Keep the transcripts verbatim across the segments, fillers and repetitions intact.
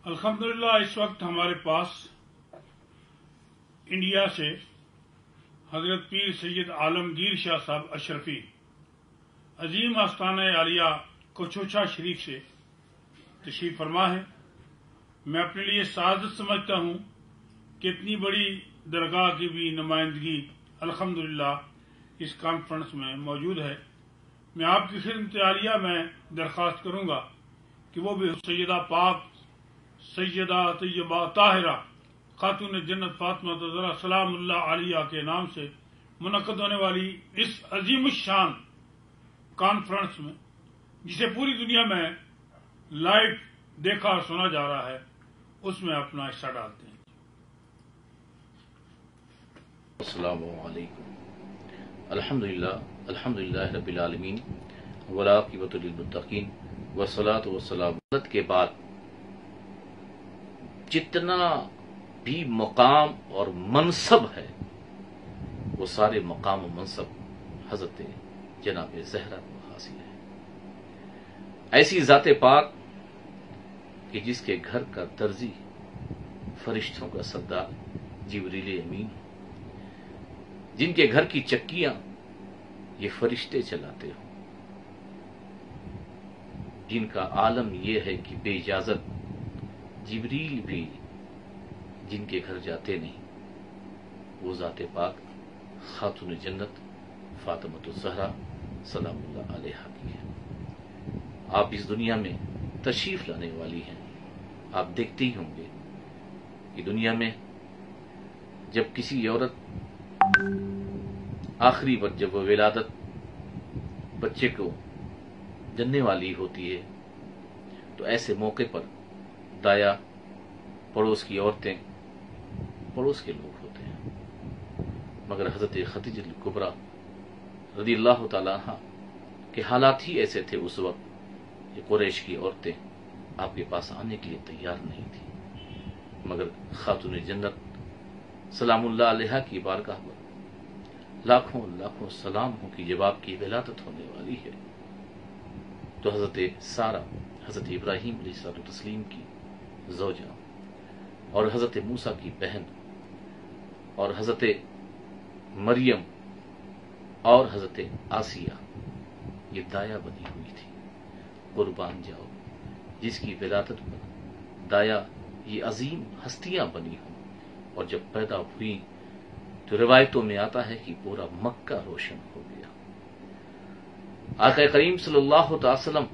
अल्हम्दुलिल्लाह इस वक्त हमारे पास इंडिया से हजरत पीर सैयद आलमगीर शाह साहब अशरफी अजीम आस्थाना आलिया कोचोचा शरीफ से तशरीफ फरमा है। मैं अपने लिए सादत समझता हूँ कि इतनी बड़ी दरगाह की भी नुमाइंदगी अल्हम्दुलिल्लाह इस कॉन्फ्रेंस में मौजूद है। मैं आपकी खिदमत आलिया में दरख्वास्त करूँगा कि वो भी सैयदा पाक सैयदा तैयबा ताहिरा खातून जन्नत फातिमा ज़हरा सलामुल्लाह आलिया के नाम से मुनक़्क़द होने वाली इस अजीम शान कॉन्फ्रेंस में, जिसे पूरी दुनिया में लाइव देखा और सुना जा रहा है, उसमें अपना हिस्सा डालते हैं। अस्सलामु अलैकुम। अल्हम्दुलिल्लाह अल्हम्दुलिल्लाह रब्बिल आलमीन वला आक़िबतु लिल मुत्तक़ीन वस्सलातु वस्सलामु के बाद जितना भी मकाम और मनसब है वो सारे मकाम और मनसब हजरत जनाब ज़हरा को हासिल है। ऐसी ज़ाते पाक कि जिसके घर का दर्जी फरिश्तों का सरदार जिब्रील अमीन, जिनके घर की चक्कियां ये फरिश्ते चलाते हो, जिनका आलम यह है कि बेइजाजत जिब्रील भी जिनके घर जाते नहीं, वो ज़ाते पाक खातून जन्नत फातिमा ज़हरा सलामुल्लाह अलैहा की है। आप इस दुनिया में तशरीफ लाने वाली हैं। आप देखते ही होंगे कि दुनिया में जब किसी औरत आखिरी वक्त जब वो विलादत बच्चे को जन्ने वाली होती है, तो ऐसे मौके पर दाया, पड़ोस की औरतें, पड़ोस के लोग होते हैं। मगर हजरत खदीजा कुबरा रज़ियल्लाहु ताला अन्हा के हालात ही ऐसे थे उस वक्त कि कुरैश की औरतें आपके पास आने के लिए तैयार नहीं थी। मगर खातून जन्नत सलामुल्लाह अलैहा की बारगाह पर लाखों लाखों सलाम हो कि जब आपकी विलादत होने वाली है, तो हजरत सारा, हजरत इब्राहीम अलैहिस्सलाम की ज़ौजा और हजरत मूसा की बहन और हजरत मरियम और हजरत आसिया ये दाया बनी हुई थी। कुर्बान जाओ जिसकी विलादत पर दाया ये अजीम हस्तियां बनी हों, और जब पैदा हुई तो रिवायतों में आता है कि पूरा मक्का रोशन हो गया। आका करीम सल्लल्लाहु अलैहि वसल्लम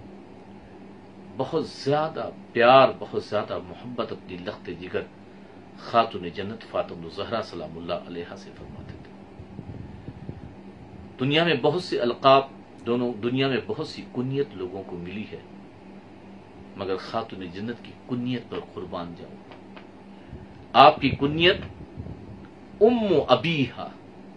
बहुत ज्यादा प्यार, बहुत ज्यादा मोहब्बत अपनी लख्त जिगर खातून जन्नत फातिमा ज़हरा सलामुल्लाह अलैहा से फरमाते थे। दुनिया में बहुत से अलकाब, दोनों दुनिया में बहुत सी कुनियत लोगों को मिली है, मगर खातून जन्नत की कुनियत पर कुर्बान जाओ। आपकी कुनियत उम्मु अबीहा,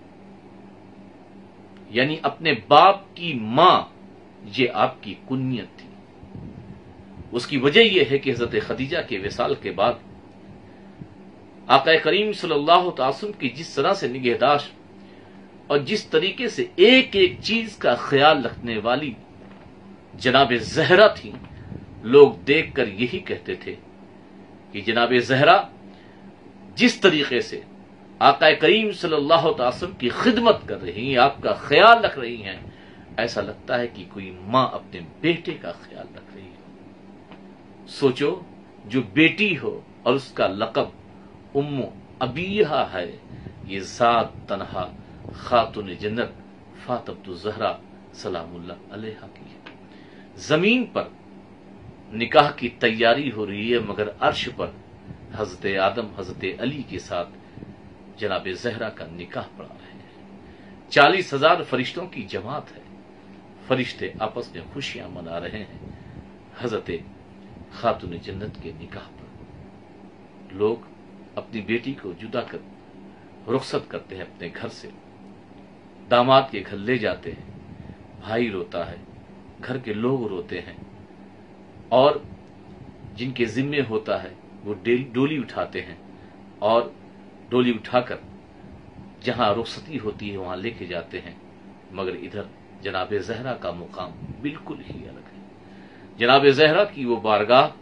यानी अपने बाप की मां, ये आपकी कुनियत थी। उसकी वजह यह है कि हजरत खदीजा के विसाल के बाद आका करीम सल्लल्लाहु अलैहि वसल्लम की जिस तरह से निगहदाश्त और जिस तरीके से एक एक चीज का ख्याल रखने वाली जनाब ज़हरा थी, लोग देखकर यही कहते थे कि जनाब ज़हरा जिस तरीके से आका करीम सल्लल्लाहु अलैहि वसल्लम की खिदमत कर रही हैं, आपका ख्याल रख रही हैं, ऐसा लगता है कि कोई मां अपने बेटे का ख्याल रख रही हो। सोचो, जो बेटी हो और उसका लक़ब उम्मु अबीहा है, ये ज़ात तन्हा खातून जन्नत फातिमा ज़हरा सलामुल्लाह अलैहा की है। जमीन पर निकाह की तैयारी हो रही है, मगर अर्श पर हजरत आदम हजरत अली के साथ जनाब ज़हरा का निकाह पढ़ा रहे हैं। चालीस हजार फरिश्तों की जमात है, फरिश्ते आपस में खुशियां मना रहे हैं हजरत खातून जन्नत के निकाह पर। लोग अपनी बेटी को जुदा कर रुखसत करते हैं अपने घर से, दामाद के घर ले जाते हैं, भाई रोता है, घर के लोग रोते हैं, और जिनके जिम्मे होता है वो डोली उठाते हैं और डोली उठाकर जहां रुखसती होती है वहां लेके जाते हैं। मगर इधर जनाब ज़हरा का मुकाम बिल्कुल ही अलग है। जनाब ज़हरा की वो बारगाह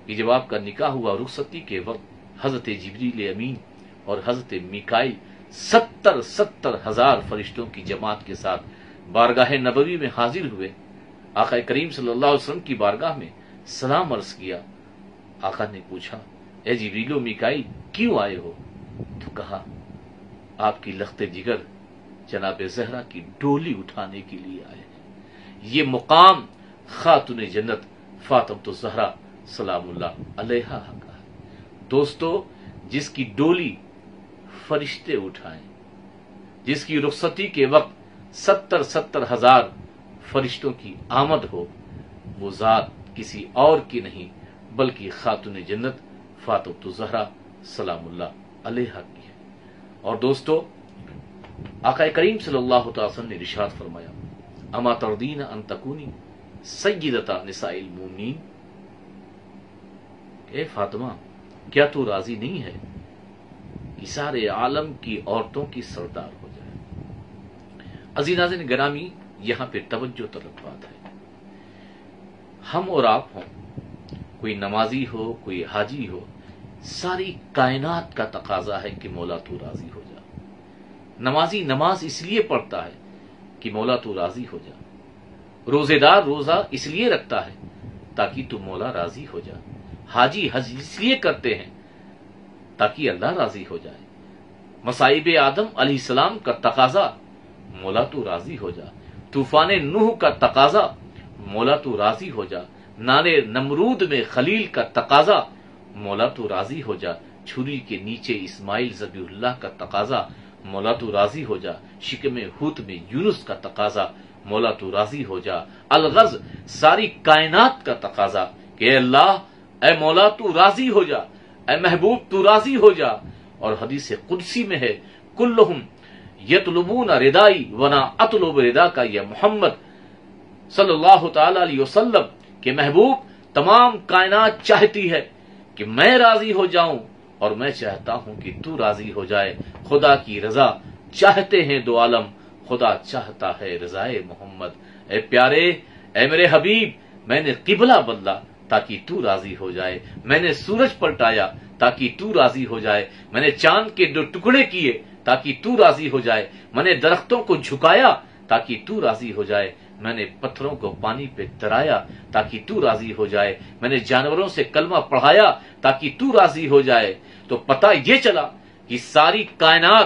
کہ جب آپ کا نکاح ہوا رخصتی کے وقت حضرت جبریل امین اور حضرت میکائیل ستر ستر ہزار فرشتوں کی جماعت کے ساتھ بارگاہ نبوی میں حاضر ہوئے. آقا کریم صلی اللہ علیہ وسلم کی بارگاہ میں سلام عرض کیا. آقا نے پوچھا اے جبریل و میکائیل کیوں آئے ہو؟ تو کہا آپ کی لخت جگر جناب زہرا کی ڈولی اٹھانے کے لیے آئے ہیں. یہ مقام خاتون جنت فاطمۃ الزہرا سلام اللہ علیہا کا ہے. دوستو، جس کی ڈولی فرشتے اٹھائیں، جس کی رخصتی کے وقت ستر ستر ہزار فرشتوں کی آمد ہو، وہ ذات کسی اور کی نہیں بلکہ خاتون جنت فاطمۃ الزہرا سلام اللہ علیہا کی ہے. اور دوستو، آقا کریم صلی اللہ تعالی وسلم نے ارشاد فرمایا اما ترضین ان تکونی سیدۃ نساء المؤمنین، اے فاطمہ کیا تو راضی نہیں ہے کہ سارے عالم کی عورتوں کی سردار ہو جائے؟ عزیز ناظرین گرامی، یہاں پہ توجہ طلب بات ہے. ہم اور آپ ہوں، کوئی نمازی ہو، کوئی حاجی ہو، ساری کائنات کا تقاضا ہے کہ مولا تو راضی ہو جا. نمازی نماز اس لیے پڑھتا ہے کہ مولا تو راضی ہو جا. روزے دار روزہ اس لیے رکھتا ہے تاکہ تو مولا راضی ہو جا. حاجی حج اس لیے کرتے ہیں تاکہ اللہ راضی ہو جائے. مصائب آدم علیہ السلام کا تقاضا مولا تو راضی ہو جا. طوفان نوح کا تقاضا مولا تو راضی ہو جا. نارے نمرود میں خلیل کا تقاضا مولا تو راضی ہو جا. چھری کے نیچے اسماعیل ذبیح اللہ کا تقاضا مولا تو راضی ہو جا. شکم حوت میں یونس کا تقاضا مولا تو راضی ہو جا. الغرض ساری کائنات کا تقاضا کہ اے اللہ، اے مولا تو راضی ہو جا، اے محبوب تو راضی ہو جا. اور حدیث قدسی میں ہے کلہم یطلبون ردائی ونا اطلب ردا کا یا محمد صلی اللہ تعالی علیہ وسلم کہ محبوب تمام کائنات چاہتی ہے کہ میں راضی ہو جاؤں اور میں چاہتا ہوں کہ تو راضی ہو جائے. خدا کی رضا چاہتے ہیں دو عالم، خدا چاہتا ہے رضائے محمد. اے پیارے، اے میرے حبیب، میں نے قبلہ بدلا تاکہ تو راضی ہو جائے. میں نے سورج پلٹایا تاکہ تو راضی ہو جائے. میں نے چاند کے دو ٹکڑے کیے تاکہ تو راضی ہو جائے. میں نے درختوں کو جھکایا تاکہ تو راضی ہو جائے. میں نے پتھروں کو پانی پہ ترایا تاکہ تو راضی ہو جائے. میں نے جانوروں سے کلمہ پڑھایا تاکہ تو راضی ہو جائے. تو پتہ یہ چلا کہ ساری کائنات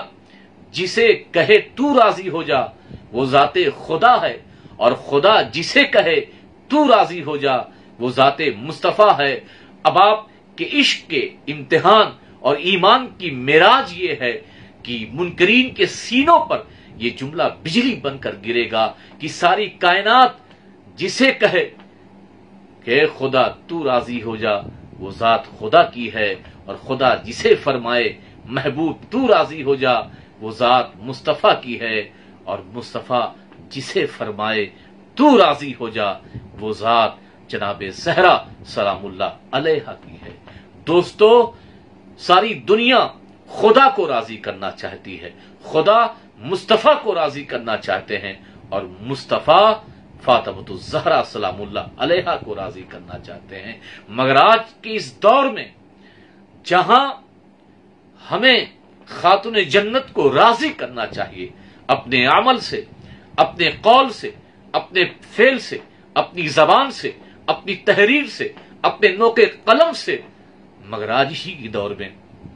جسے کہے تو راضی ہو جا وہ ذات خدا ہے، اور خدا جسے کہے تو راضی ہو جا وہ ذات مصطفیٰ ہے. اب آپ کے عشق کے امتحان اور ایمان کی معراج یہ ہے کہ منکرین کے سینوں پر یہ جملہ بجلی بن کر گرے گا کہ ساری کائنات جسے کہے کہ خدا تو راضی ہو جا وہ ذات خدا کی ہے، اور خدا جسے فرمائے محبوب تو راضی ہو جا وہ ذات مصطفیٰ کی ہے، اور مصطفیٰ جسے فرمائے تو راضی ہو جا وہ ذات جناب زہرا سلام اللہ علیہا کی ہے. دوستو، ساری دنیا خدا کو راضی کرنا چاہتی ہے، خدا مصطفیٰ کو راضی کرنا چاہتے ہیں، اور مصطفیٰ فاطمۃ الزہرا سلام اللہ علیہا کو راضی کرنا چاہتے ہیں. مگر آج کے اس دور میں جہاں ہمیں خاتون جنت کو راضی کرنا چاہیے اپنے عمل سے، اپنے قول سے، اپنے فعل سے، اپنی زبان سے، اپنی تحریر سے، اپنے نوک قلم سے، مگر آج ہی کے دور میں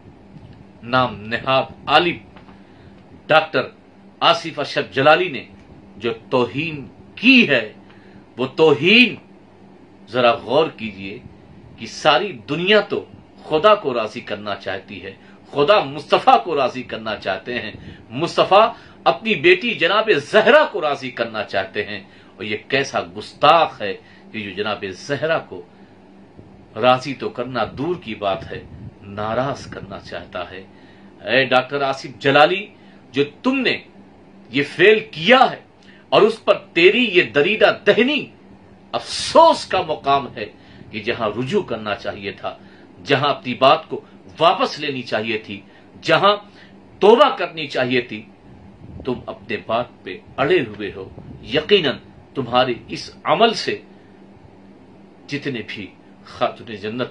نام نہاد عالم ڈاکٹر آصف اشرف جلالی نے جو توہین کی ہے، وہ توہین ذرا غور کیجئے کہ ساری دنیا تو خدا کو راضی کرنا چاہتی ہے، خدا مصطفیٰ کو راضی کرنا چاہتے ہیں، مصطفیٰ اپنی بیٹی جناب زہرا کو راضی کرنا چاہتے ہیں، اور یہ کیسا گستاخ ہے کہ جو جناب زہرا کو راضی تو کرنا دور کی بات ہے، ناراض کرنا چاہتا ہے. اے ڈاکٹر آصف جلالی، جو تم نے یہ فعل کیا ہے اور اس پر تیری یہ دریدہ دہنی، افسوس کا مقام ہے کہ جہاں رجوع کرنا چاہیے تھا، جہاں اپنی بات کو واپس لینی چاہیے تھی، جہاں توبہ کرنی چاہیے تھی، تم اپنے بات پہ اڑے ہوئے ہو. یقیناً تمہارے اس عمل سے جتنے بھی خاتون جنت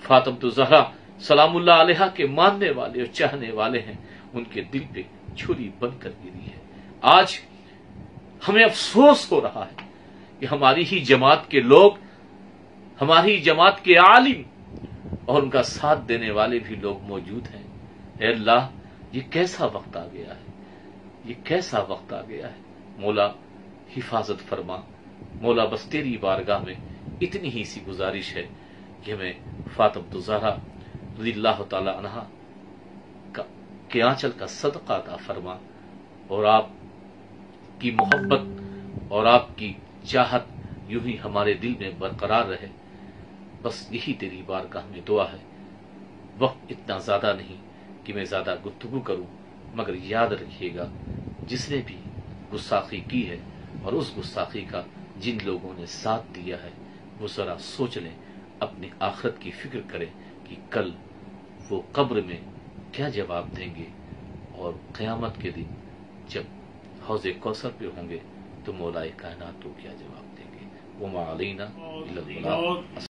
फातिमा ज़हरा सलामुल्लाह अलैहा के मानने वाले और चाहने वाले हैं, उनके दिल पे छुरी बनकर गिरी है। आज हमें अफसोस हो रहा है कि हमारी ही जमात के लोग, हमारी जमात के आलिम और उनका साथ देने वाले भी लोग मौजूद हैं। ऐ अल्लाह, ये कैसा वक्त आ गया है, ये कैसा वक्त आ गया है। मौला हिफाजत फरमा। मौला बस तेरी बारगाह में इतनी ही सी गुजारिश है कि हमें फातिमा ज़हरा रज़ियल्लाहु ताला अन्हा का के आंचल का सदका अता फरमा, और आप की मोहब्बत और आपकी चाहत यूं ही हमारे दिल में बरकरार रहे। बस यही तेरी बारगाह में दुआ है। वक्त इतना ज्यादा नहीं कि मैं ज्यादा गुफ्तगू करूं, मगर याद रखिएगा, जिसने भी गुस्ताखी की है और उस गुस्ताखी का जिन लोगों ने साथ दिया है, वो जरा सोच लें, अपनी आखिरत की फिक्र करें कि कल वो कब्र में क्या जवाब देंगे, और क़यामत के दिन जब हौज़े कौसर पे होंगे तो मौलाए कायनात को क्या जवाब देंगे। वमा अलैना इल्लल बलाग।